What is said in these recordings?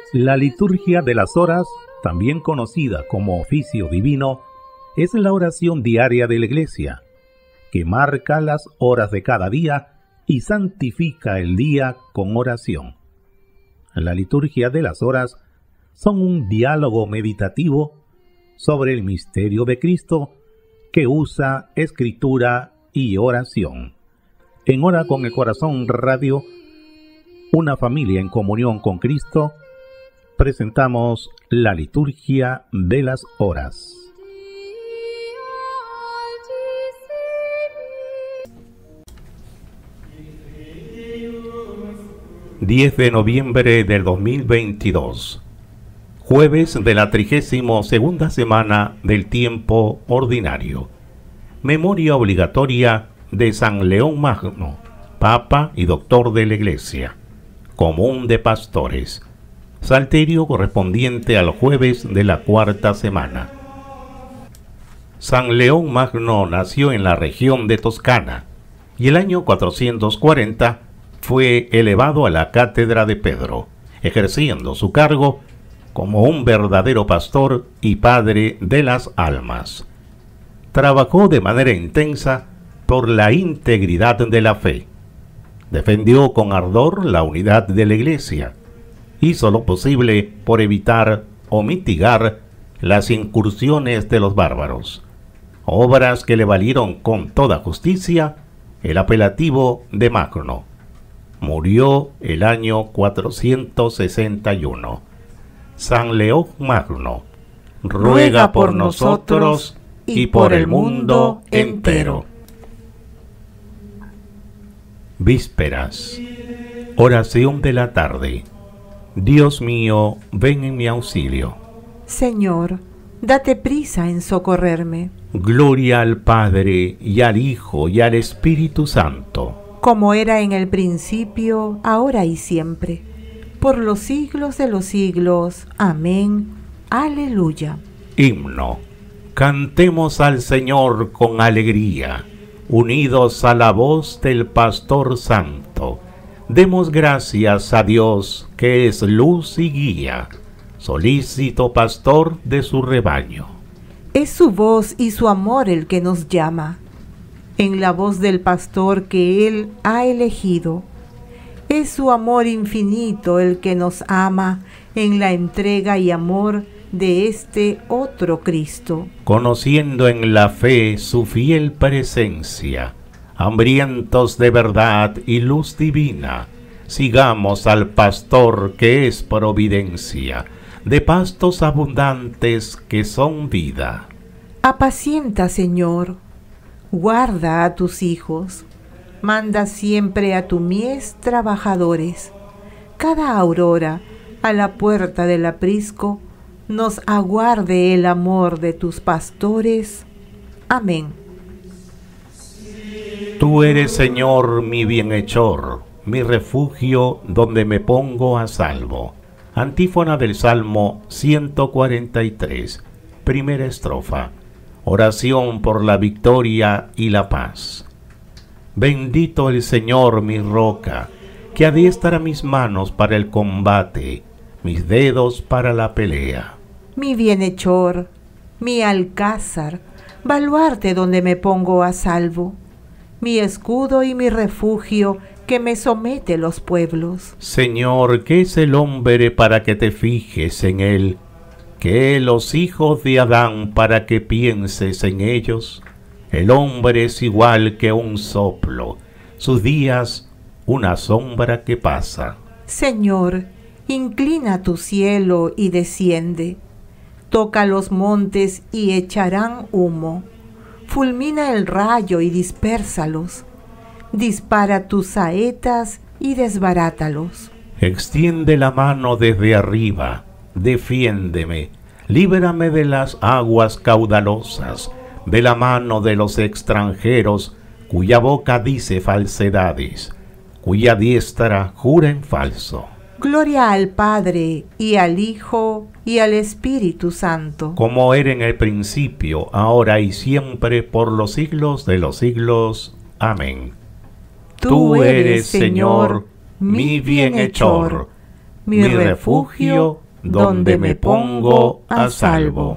La liturgia de las horas, también conocida como oficio divino, es la oración diaria de la Iglesia, que marca las horas de cada día y santifica el día con oración. La liturgia de las horas son un diálogo meditativo sobre el misterio de Cristo que usa escritura y oración. En Hora con el Corazón Radio, una familia en comunión con Cristo, presentamos la liturgia de las horas. ...10 de noviembre del 2022... jueves de la 32ª semana del tiempo ordinario. Memoria obligatoria de San León Magno, Papa y Doctor de la Iglesia. Común de Pastores. Salterio correspondiente al jueves de la 4ª semana. San León Magno nació en la región de Toscana y el año 440 fue elevado a la cátedra de Pedro, ejerciendo su cargo como un verdadero pastor y padre de las almas. Trabajó de manera intensa por la integridad de la fe. Defendió con ardor la unidad de la Iglesia. Hizo lo posible por evitar o mitigar las incursiones de los bárbaros. Obras que le valieron con toda justicia el apelativo de Magno. Murió el año 461. San León Magno, ruega por nosotros y por el mundo entero. Vísperas. Oración de la tarde. Dios mío, ven en mi auxilio. Señor, date prisa en socorrerme. Gloria al Padre, y al Hijo, y al Espíritu Santo. Como era en el principio, ahora y siempre, por los siglos de los siglos. Amén. Aleluya. Himno. Cantemos al Señor con alegría, unidos a la voz del Pastor Santo. Demos gracias a Dios, que es luz y guía, solícito pastor de su rebaño. Es su voz y su amor el que nos llama, en la voz del pastor que Él ha elegido. Es su amor infinito el que nos ama en la entrega y amor de este otro Cristo. Conociendo en la fe su fiel presencia, hambrientos de verdad y luz divina, sigamos al pastor que es providencia, de pastos abundantes que son vida. Apacienta, Señor, guarda a tus hijos, manda siempre a tu mies trabajadores. Cada aurora, a la puerta del aprisco, nos aguarde el amor de tus pastores. Amén. Tú eres, Señor, mi bienhechor, mi refugio donde me pongo a salvo. Antífona del Salmo 143, primera estrofa. Oración por la victoria y la paz. Bendito el Señor, mi roca, que adiestra mis manos para el combate, mis dedos para la pelea. Mi bienhechor, mi alcázar, baluarte donde me pongo a salvo, mi escudo y mi refugio que me somete los pueblos. Señor, ¿qué es el hombre para que te fijes en él? ¿Qué los hijos de Adán para que pienses en ellos? El hombre es igual que un soplo, sus días una sombra que pasa. Señor, inclina tu cielo y desciende. Toca los montes y echarán humo. Fulmina el rayo y dispérsalos. Dispara tus saetas y desbarátalos. Extiende la mano desde arriba, defiéndeme, líbrame de las aguas caudalosas, de la mano de los extranjeros, cuya boca dice falsedades, cuya diestra jura en falso. Gloria al Padre, y al Hijo, y al Espíritu Santo. Como era en el principio, ahora y siempre, por los siglos de los siglos. Amén. Tú eres, Señor, mi bienhechor. mi refugio, donde me pongo a salvo.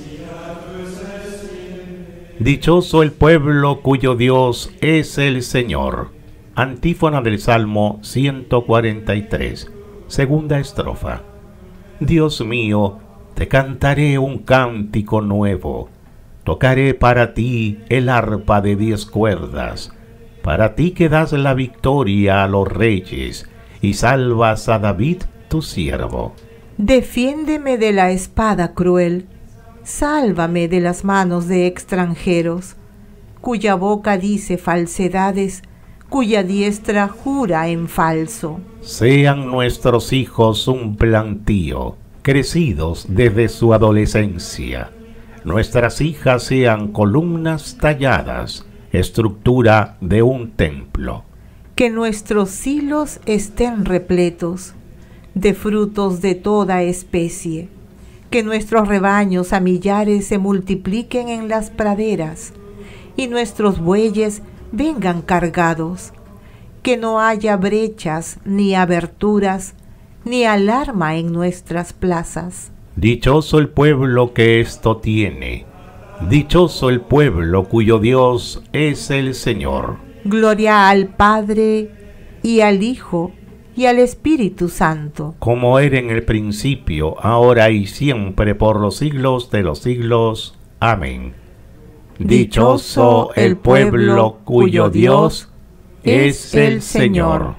Dichoso el pueblo cuyo Dios es el Señor. Antífona del Salmo 143, segunda estrofa. Dios mío, te cantaré un cántico nuevo. Tocaré para ti el arpa de 10 cuerdas. Para ti que das la victoria a los reyes y salvas a David tu siervo. Defiéndeme de la espada cruel. Sálvame de las manos de extranjeros, cuya boca dice falsedades, cuya diestra jura en falso. Sean nuestros hijos un plantío, crecidos desde su adolescencia. Nuestras hijas sean columnas talladas, estructura de un templo. Que nuestros silos estén repletos de frutos de toda especie. Que nuestros rebaños a millares se multipliquen en las praderas, y nuestros bueyes vengan cargados. Que no haya brechas, ni aberturas, ni alarma en nuestras plazas. Dichoso el pueblo que esto tiene. Dichoso el pueblo cuyo Dios es el Señor. Gloria al Padre, y al Hijo, y al Espíritu Santo, como era en el principio, ahora y siempre, por los siglos de los siglos. Amén. Dichoso el pueblo cuyo Dios es el Señor.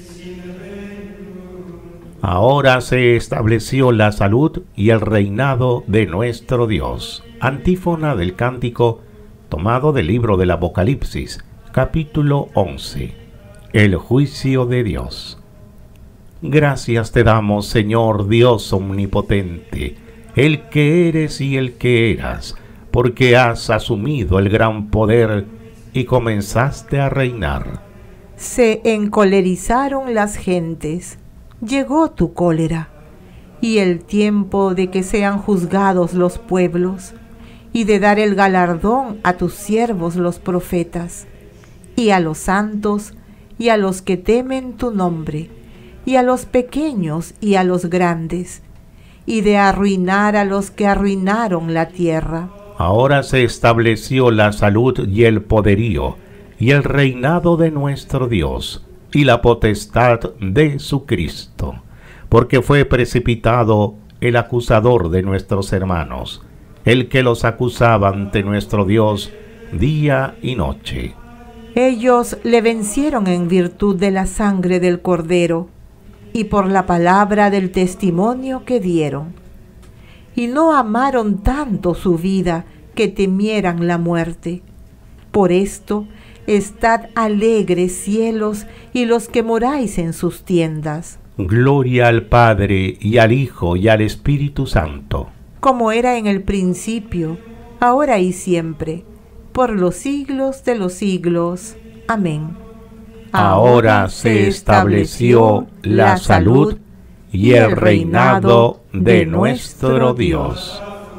Ahora se estableció la salud y el reinado de nuestro Dios. Antífona del cántico tomado del libro del Apocalipsis, capítulo 11. El juicio de Dios. Gracias te damos, Señor Dios omnipotente, el que eres y el que eras, porque has asumido el gran poder y comenzaste a reinar. Se encolerizaron las gentes, llegó tu cólera, y el tiempo de que sean juzgados los pueblos, y de dar el galardón a tus siervos los profetas, y a los santos, y a los que temen tu nombre, y a los pequeños y a los grandes, y de arruinar a los que arruinaron la tierra. Ahora se estableció la salud y el poderío, y el reinado de nuestro Dios, y la potestad de su Cristo, porque fue precipitado el acusador de nuestros hermanos, el que los acusaba ante nuestro Dios día y noche. Ellos le vencieron en virtud de la sangre del Cordero, y por la palabra del testimonio que dieron. Y no amaron tanto su vida que temieran la muerte. Por esto, estad alegres cielos y los que moráis en sus tiendas. Gloria al Padre, y al Hijo, y al Espíritu Santo. Como era en el principio, ahora y siempre, por los siglos de los siglos. Amén. Ahora se estableció la salud y el reinado de nuestro Dios.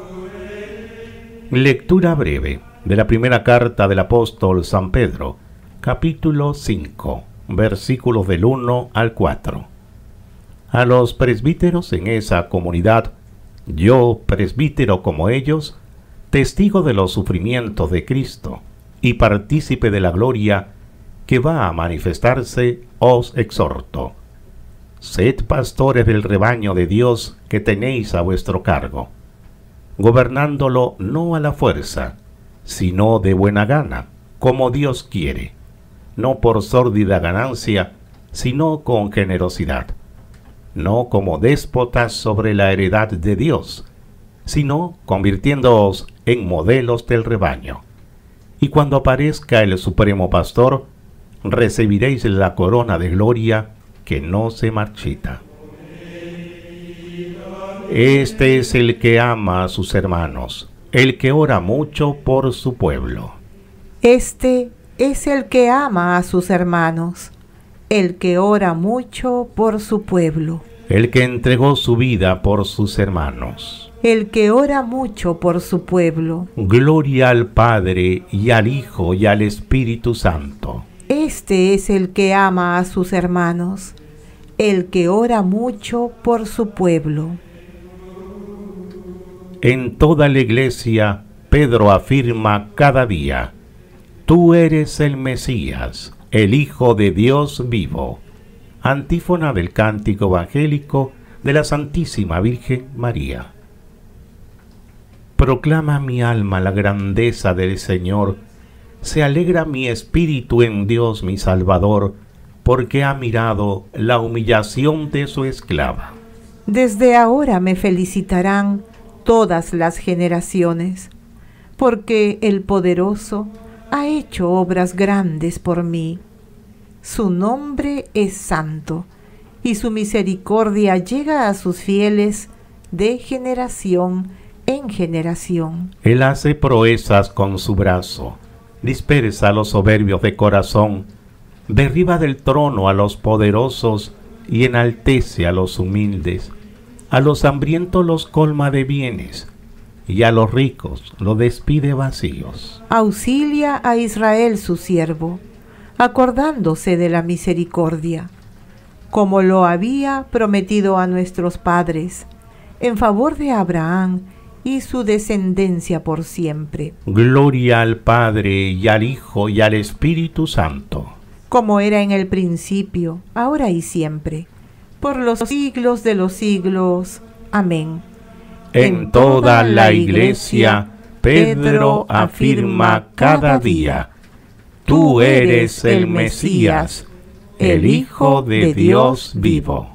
Lectura breve de la primera carta del apóstol San Pedro, capítulo 5, versículos del 1 al 4. A los presbíteros en esa comunidad, yo, presbítero como ellos, testigo de los sufrimientos de Cristo y partícipe de la gloria que va a manifestarse, os exhorto. Sed pastores del rebaño de Dios que tenéis a vuestro cargo, gobernándolo no a la fuerza, sino de buena gana, como Dios quiere, no por sórdida ganancia, sino con generosidad, no como déspotas sobre la heredad de Dios, sino convirtiéndoos en modelos del rebaño. Y cuando aparezca el Supremo Pastor, recibiréis la corona de gloria que no se marchita. Este es el que ama a sus hermanos, el que ora mucho por su pueblo. Este es el que ama a sus hermanos, el que ora mucho por su pueblo. El que entregó su vida por sus hermanos. El que ora mucho por su pueblo. Gloria al Padre, y al Hijo, y al Espíritu Santo. Este es el que ama a sus hermanos, el que ora mucho por su pueblo. En toda la iglesia, Pedro afirma cada día: tú eres el Mesías, el Hijo de Dios vivo. Antífona del Cántico Evangélico de la Santísima Virgen María. Proclama mi alma la grandeza del Señor, se alegra mi espíritu en Dios mi Salvador, porque ha mirado la humillación de su esclava. Desde ahora me felicitarán todas las generaciones, porque el Poderoso ha hecho obras grandes por mí. Su nombre es santo, y su misericordia llega a sus fieles de generación en generación. Él hace proezas con su brazo, dispersa a los soberbios de corazón, derriba del trono a los poderosos y enaltece a los humildes. A los hambrientos los colma de bienes, y a los ricos los despide vacíos. Auxilia a Israel su siervo, acordándose de la misericordia, como lo había prometido a nuestros padres, en favor de Abraham y su descendencia por siempre. Gloria al Padre, y al Hijo, y al Espíritu Santo. Como era en el principio, ahora y siempre, por los siglos de los siglos. Amén. En toda la iglesia, Pedro afirma cada día: tú eres el Mesías, el Hijo de Dios vivo.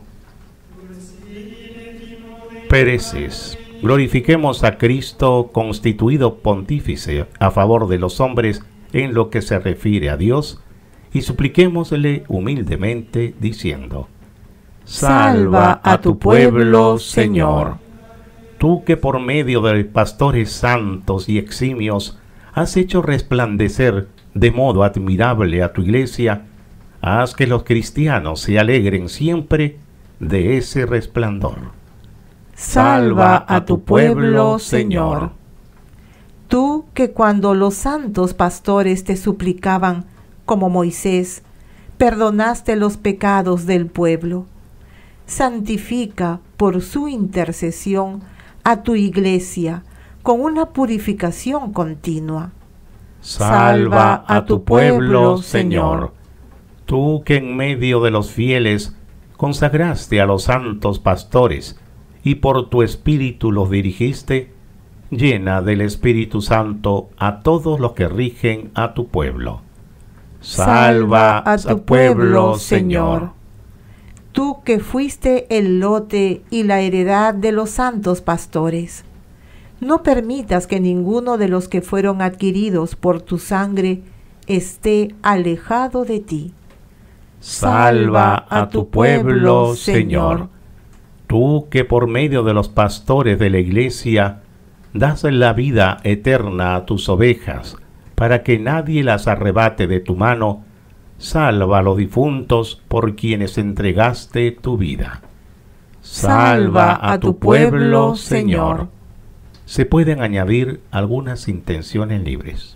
Pereces. Glorifiquemos a Cristo constituido pontífice a favor de los hombres en lo que se refiere a Dios, y supliquémosle humildemente diciendo: salva a tu pueblo, Señor. Tú que por medio de pastores santos y eximios has hecho resplandecer de modo admirable a tu iglesia, haz que los cristianos se alegren siempre de ese resplandor. Salva a tu pueblo, Señor. Tú que cuando los santos pastores te suplicaban, como Moisés, perdonaste los pecados del pueblo. Santifica por su intercesión a tu iglesia con una purificación continua. Salva a tu pueblo, Señor. Tú que en medio de los fieles consagraste a los santos pastores y por tu espíritu los dirigiste, llena del Espíritu Santo a todos los que rigen a tu pueblo. Salva a tu pueblo, Señor. Tú que fuiste el lote y la heredad de los santos pastores, no permitas que ninguno de los que fueron adquiridos por tu sangre esté alejado de ti. Salva a tu pueblo, Señor. Tú que por medio de los pastores de la iglesia das la vida eterna a tus ovejas, para que nadie las arrebate de tu mano, salva a los difuntos por quienes entregaste tu vida. Salva a tu pueblo, Señor. Se pueden añadir algunas intenciones libres.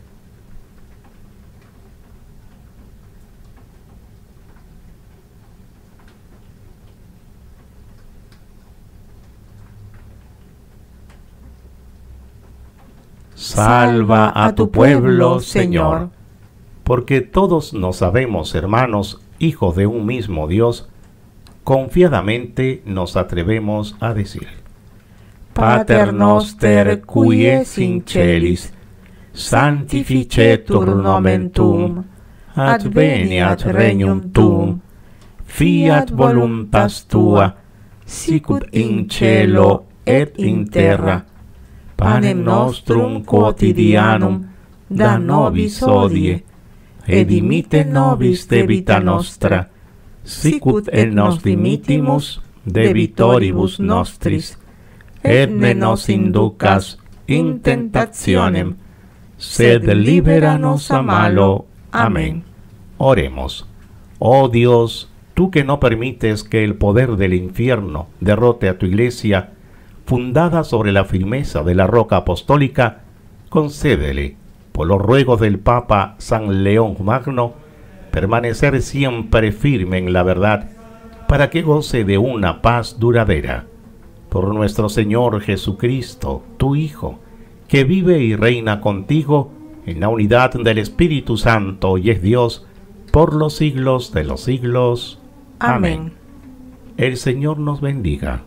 Salva a tu pueblo, Señor, porque todos nos sabemos hermanos, hijos de un mismo Dios, confiadamente nos atrevemos a decir: Pater noster qui es in celis, sanctificetur nomen tuum, adveniat regnum tuum, fiat voluntas tua, sicut in cielo et in terra. Panem nostrum quotidianum da nobis hodie, et dimitte nobis debita nostra, sicut et nos dimittimus debitoribus nostris, et ne nos inducas in tentationem, sed libera nos a malo. Amén. Oremos. Oh Dios, tú que no permites que el poder del infierno derrote a tu iglesia, fundada sobre la firmeza de la roca apostólica, concédele, por los ruegos del Papa San León Magno, permanecer siempre firme en la verdad, para que goce de una paz duradera. Por nuestro Señor Jesucristo, tu Hijo, que vive y reina contigo en la unidad del Espíritu Santo y es Dios por los siglos de los siglos. Amén. El Señor nos bendiga,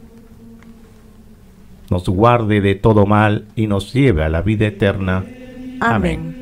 nos guarde de todo mal y nos lleve a la vida eterna. Amén.